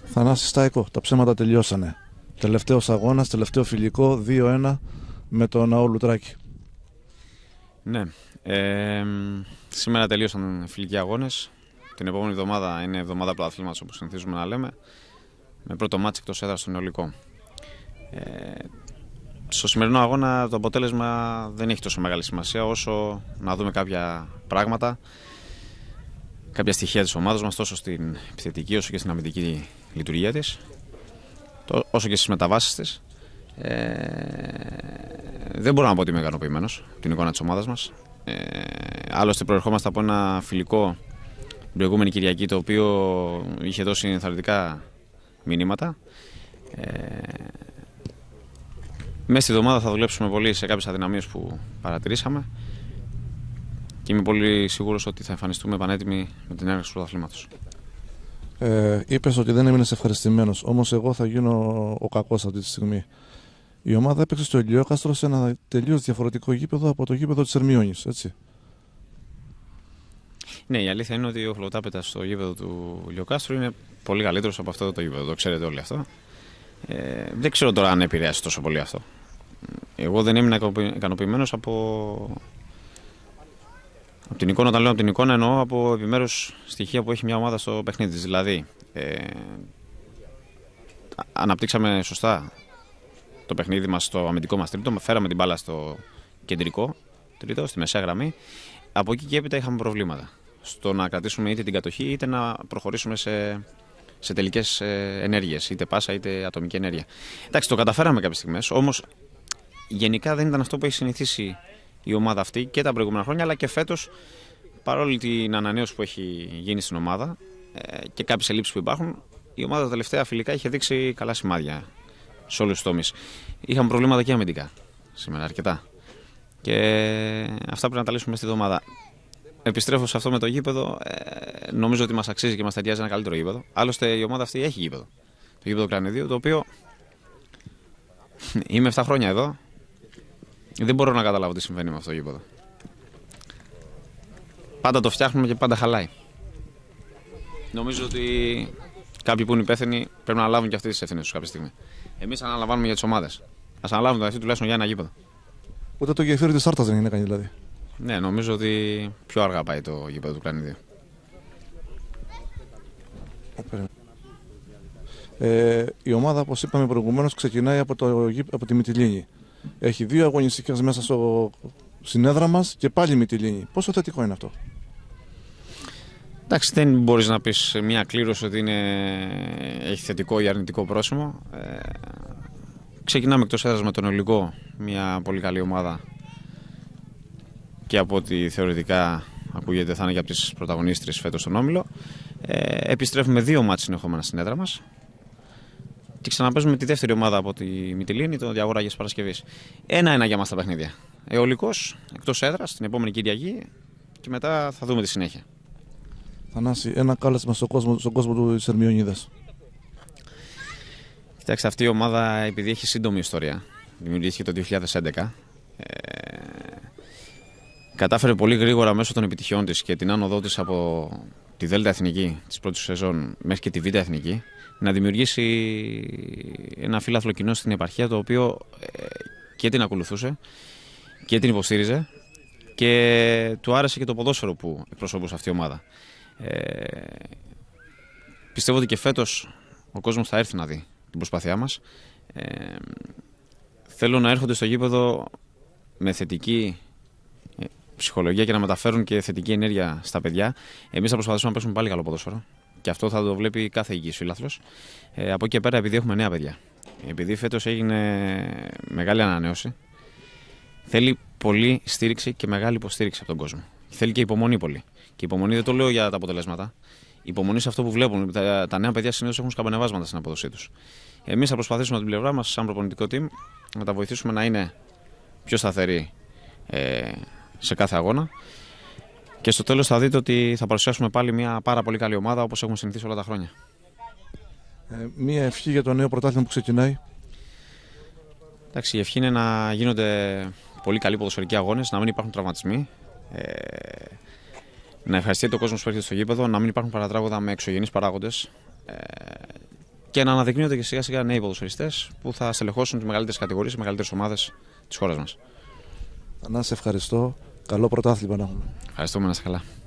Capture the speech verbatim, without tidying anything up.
Θανάση Στάικο, τα ψέματα τελειώσανε. Τελευταίος αγώνας, τελευταίο φιλικό, δύο ένα με τον Ναό Λουτράκη. Ναι, ε, σήμερα τελείωσαν φιλικοί αγώνες. Την επόμενη εβδομάδα είναι εβδομάδα πρωταθλήματος, όπως συνηθίζουμε να λέμε, με πρώτο μάτς εκτός έδρας στον Νεολικό. Ε, στο σημερινό αγώνα το αποτέλεσμα δεν έχει τόσο μεγάλη σημασία όσο να δούμε κάποια πράγματα, κάποια στοιχεία της ομάδας μας, τόσο στην επιθετική όσο και στην αμυντική λειτουργία της, όσο και στις μεταβάσεις της. Ε, δεν μπορώ να πω ότι είμαι ικανοποιημένος από την εικόνα της ομάδας μας. Ε, άλλωστε προερχόμαστε από ένα φιλικό την προηγούμενη Κυριακή, το οποίο είχε δώσει ενθαρρυντικά μηνύματα. Ε, μέσα στη εβδομάδα θα δουλέψουμε πολύ σε κάποιες αδυναμίες που παρατηρήσαμε και είμαι πολύ σίγουρος ότι θα εμφανιστούμε πανέτοιμοι με την έναρξη του πρωταθλήματος. Ε, είπες ότι δεν έμεινες ευχαριστημένος, όμως εγώ θα γίνω ο κακός αυτή τη στιγμή. Η ομάδα έπαιξε στο Ηλιόκαστρο σε ένα τελείως διαφορετικό γήπεδο από το γήπεδο της Ερμιόνης, έτσι. Ναι, η αλήθεια είναι ότι ο Χλωτάπετας στο γήπεδο του Ηλιοκάστρου είναι πολύ καλύτερος από αυτό το γήπεδο, το ξέρετε όλοι αυτό. Ε, δεν ξέρω τώρα αν επηρεάσει τόσο πολύ αυτό. Εγώ δεν ήμουν ικανοποιημένος από... από την εικόνα. Όταν λέω από την εικόνα, εννοώ από επιμέρους στοιχεία που έχει μια ομάδα στο παιχνίδι της. Δηλαδή, ε, αναπτύξαμε σωστά το παιχνίδι μας στο αμυντικό μας τρίτο, φέραμε την μπάλα στο κεντρικό τρίτο, στη μεσαία γραμμή. Από εκεί και έπειτα είχαμε προβλήματα στο να κρατήσουμε είτε την κατοχή είτε να προχωρήσουμε σε, σε τελικές ενέργειες, είτε πάσα είτε ατομική ενέργεια. Εντάξει, το καταφέραμε κάποιες στιγμές, όμως γενικά δεν ήταν αυτό που έχει συνηθίσει η ομάδα αυτή και τα προηγούμενα χρόνια, αλλά και φέτος, παρόλη την ανανέωση που έχει γίνει στην ομάδα και κάποιες ελλείψεις που υπάρχουν, η ομάδα τα τελευταία φιλικά είχε δείξει καλά σημάδια σε όλους τους τομείς. Είχαμε προβλήματα και αμυντικά σήμερα, αρκετά. Και αυτά πρέπει να τα λύσουμε στη εβδομάδα. Επιστρέφω σε αυτό με το γήπεδο. Ε, νομίζω ότι μας αξίζει και μας ταιριάζει ένα καλύτερο γήπεδο. Άλλωστε η ομάδα αυτή έχει γήπεδο. Το γήπεδο Κρανιδίου, το οποίο είμαι επτά χρόνια εδώ. Δεν μπορώ να καταλάβω τι συμβαίνει με αυτό το γήπεδο. Πάντα το φτιάχνουμε και πάντα χαλάει. Νομίζω ότι κάποιοι που είναι υπεύθυνοι πρέπει να αναλάβουν και αυτές τις ευθύνες τους κάποια στιγμή. Εμείς αναλαμβάνουμε για τις ομάδες. Ας αναλάβουν το αυτή τουλάχιστον για ένα γήπεδο. Ούτε το γεφύρι της Άρτας δεν είναι κάνει δηλαδή. Ναι, νομίζω ότι πιο αργά πάει το γήπεδο του Κρανιδίου. Ε, η ομάδα, όπως είπαμε προηγουμένως, ξεκινάει από, το, από τη Μυτιλήνη. Έχει δύο αγωνιστικές μέσα στο συνέδρα μας και πάλι Μυτιλήνη. Πόσο θετικό είναι αυτό? Εντάξει, δεν μπορείς να πεις μια κλήρωση ότι είναι, έχει θετικό ή αρνητικό πρόσημο. Ε, ξεκινάμε εκτός έδρας με τον Νεολικό, μια πολύ καλή ομάδα και από ό,τι θεωρητικά ακούγεται θα είναι και από τις πρωταγωνίστρες φέτος στον Όμιλο. Ε, επιστρέφουμε δύο μάτς συνεχόμενα στην έδρα μας και ξαναπέζουμε τη δεύτερη ομάδα από τη Μυτιλήνη, το Διαγόραγες Παρασκευής. Ένα-ένα για μας τα παιχνίδια. Αιωλικός εκτός έδρας την επόμενη Κυριακή και μετά θα δούμε τη συνέχεια. Θανάση, ένα κάλεσμα στον κόσμο, στον κόσμο του Ερμιονίδας. Κοιτάξτε, αυτή η ομάδα, επειδή έχει σύντομη ιστορία, δημιουργήθηκε το δύο χιλιάδες έντεκα, ε, κατάφερε πολύ γρήγορα μέσω των επιτυχιών της και την άνοδό της από τη Δέλτα Εθνική της πρώτης σεζόν μέχρι και τη Β' Εθνική να δημιουργήσει ένα φύλαθλο κοινό στην επαρχία, το οποίο ε, και την ακολουθούσε και την υποστήριζε και του άρεσε και το ποδόσφαιρο που εκπροσωπούσε αυτή η ομάδα. Ε, πιστεύω ότι και φέτος ο κόσμος θα έρθει να δει την προσπάθειά μας. Ε, θέλω να έρχονται στο γήπεδο με θετική ψυχολογία και να μεταφέρουν και θετική ενέργεια στα παιδιά. Εμείς θα προσπαθήσουμε να παίξουμε πάλι καλό ποδόσφαιρο και αυτό θα το βλέπει κάθε υγιής φίλαθλος. Ε, από εκεί και πέρα, επειδή έχουμε νέα παιδιά, επειδή φέτος έγινε μεγάλη ανανέωση, θέλει πολλή στήριξη και μεγάλη υποστήριξη από τον κόσμο. Θέλει και υπομονή πολύ. Και υπομονή δεν το λέω για τα αποτελέσματα. Υπομονή σε αυτό που βλέπουν. Τα, τα νέα παιδιά συνήθως έχουν σκαμπανεβάσματα στην απόδοσή τους. Εμείς θα προσπαθήσουμε από την πλευρά μας, σαν προπονητικό team, να τα βοηθήσουμε να είναι πιο σταθεροί ε, σε κάθε αγώνα. Και στο τέλος θα δείτε ότι θα παρουσιάσουμε πάλι μια πάρα πολύ καλή ομάδα όπως έχουμε συνηθίσει όλα τα χρόνια. Ε, μια ευχή για το νέο πρωτάθλημα που ξεκινάει. Εντάξει, η ευχή είναι να γίνονται πολύ καλοί ποδοσφαιρικοί αγώνες, να μην υπάρχουν τραυματισμοί. Ε, να ευχαριστείτε ο κόσμος που έρχεται στο γήπεδο, να μην υπάρχουν παρατράγωδα με εξωγενείς παράγοντες. Ε, και να αναδεικνύονται και σιγά σιγά νέοι ποδοσφαιριστές που θα στελεχώσουν τις μεγαλύτερες κατηγορίες, τις μεγαλύτερες ομάδες της χώρας μας. Να σε ευχαριστώ. Καλό πρωτάθλημα να έχουμε. Ευχαριστούμε, να είσαι καλά.